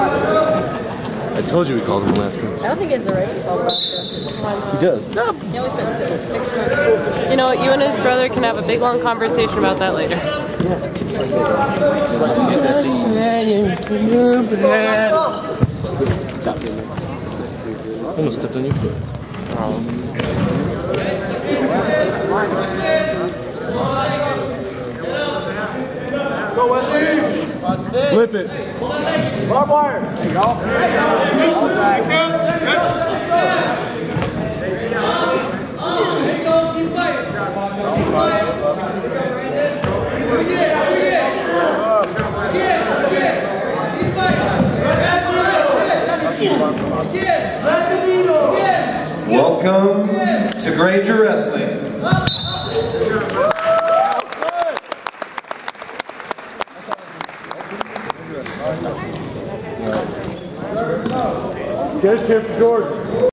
I told you we called him Alaska. I don't think he has the right to be called Alaska. He does. He only spent 6 months. You know what? You and his brother can have a big long conversation about that later. Almost stepped on your foot. Go Wesley! Flip it. Barbed wire! There you go. Welcome to Granger Wrestling. Get a chip for George.